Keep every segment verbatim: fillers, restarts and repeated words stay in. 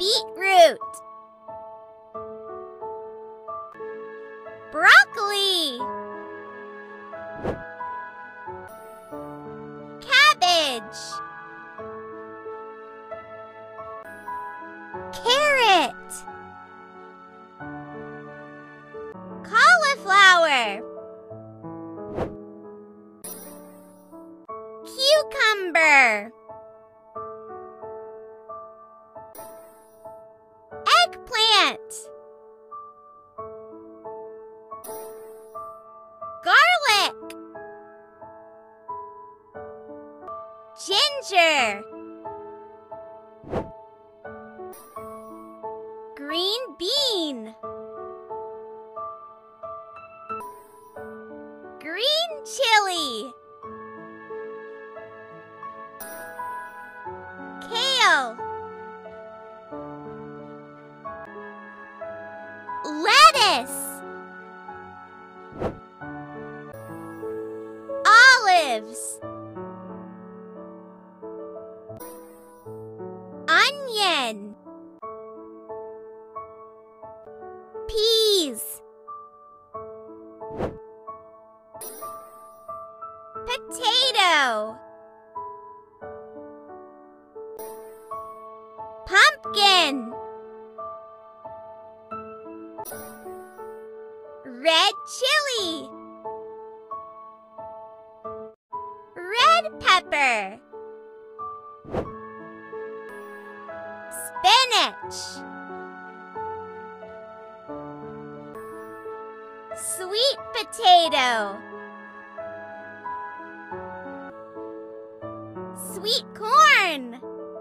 Beetroot. Broccoli. Cabbage. Carrot. Cauliflower. Cucumber. Eggplant. Garlic. Ginger. Green bean. Green chili. Kale. Lettuce. Olives. Onion. Peas. Potato. Pumpkin. Red chili. Red pepper. Spinach. Sweet potato. Sweet corn.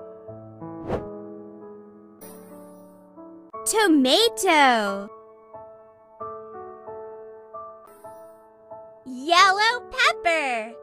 Tomato. Yellow pepper.